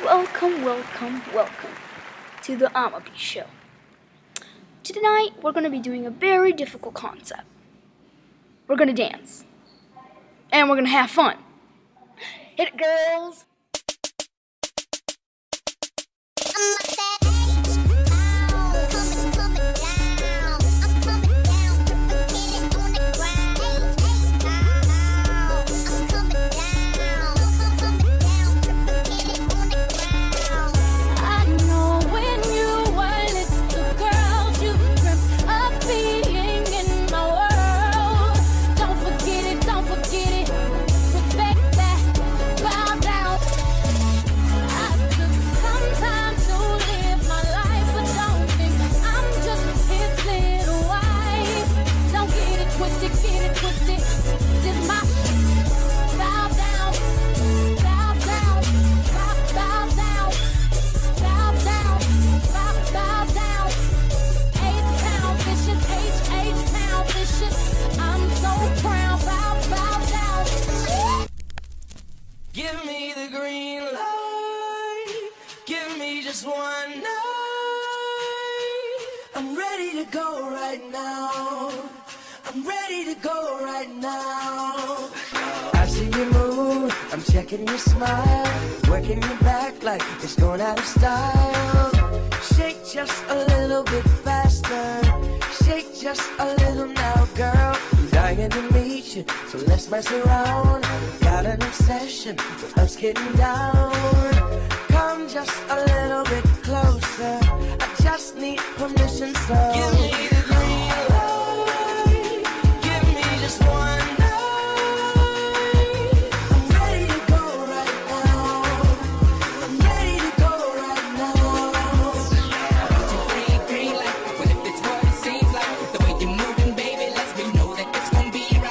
welcome, welcome, welcome to the Amabi Show. Tonight, we're going to be doing a very difficult concept. We're going to dance. And we're going to have fun. Hit it, girls! Give me the green light, give me just one night. I'm ready to go right now, I'm ready to go right now. I see you move, I'm checking your smile, working your back like it's going out of style. Shake just a little bit faster, shake just a little now, girl. I'm dying to meet you, so let's mess around. Got an obsession with us getting down. Come just a little bit closer, I just need permission, so give me the green light, give me just one night. I'm ready to go right now, I'm ready to go right now. Green light, well if it's what it seems like, the way you're moving, baby, lets me know that it's gonna be right.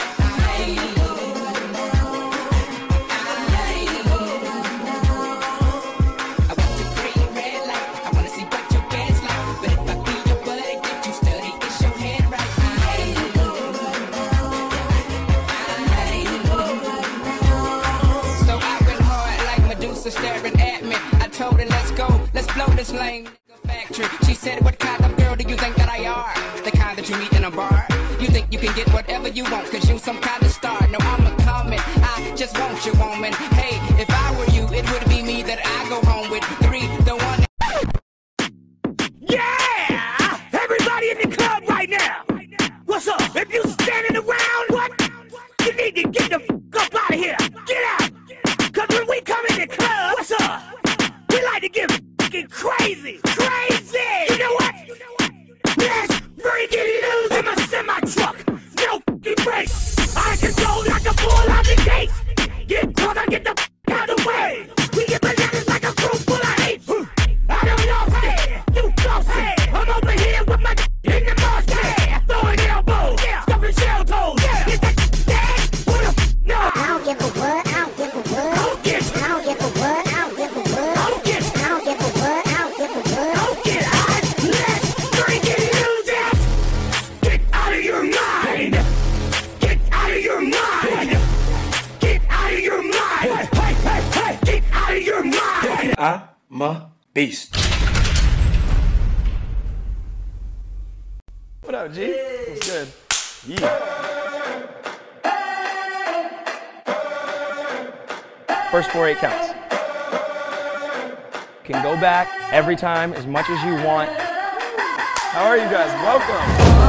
Staring at me, I told her let's go, let's blow this lane factory. She said, what kind of girl do you think that I are? The kind that you meet in a bar. You think you can get whatever you want, cause you some kind of star. No, I'm a comet, I just want you, woman. Hey, if I were you, it would be me that I go home with. 3, the one that... Yeah! Everybody in the club right now! What's up? If you standing around, what? You need to get the f*** up out of here! Get out! Cause when we come in the club, what's up? We like to get f***ing crazy! Crazy! You know what? Let's break it loose in my semi-truck! No f***ing brakes! I control like a bull out the gate! Get caught, I get the f*** out of the way! We get bananas like a fruit full of hate! I don't know, hey! You close, hey! I'm over here with my in the mosh pit! Throwing elbows! Yeah! Stuffing shell toes! Yeah! Is that dead? What the f***? No! I don't give a what, I don't give a what. I don't give a what, I don't give a what. I don't give a what, I don't give a what. Don't get out! Let's drink it, lose it! Get out of your mind! Get out of your mind! Get out of your mind! Hey, hey, hey! Get out of your mind! I'm a beast. What up, G? What's good? Yeah. First 4-8 counts. You can go back every time as much as you want. How are you guys? Welcome.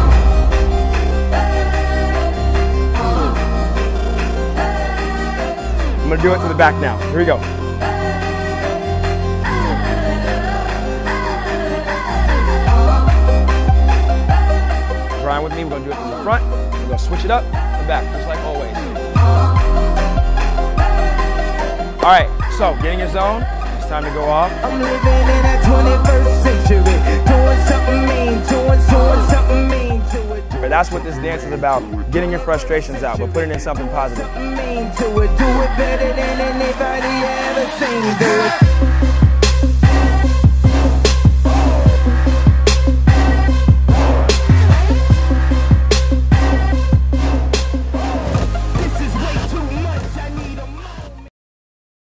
I'm gonna do it to the back now. Here we go. Grind with me. We're gonna do it from the front. We're gonna switch it up to the back, just like always. All right, so get in your zone. It's time to go off. I'm living in a 21st century, doing something mean, doing something mean to it. But that's what this dance is about, getting your frustrations out, but putting in something positive. Something mean to it, do it better than anybody ever seen.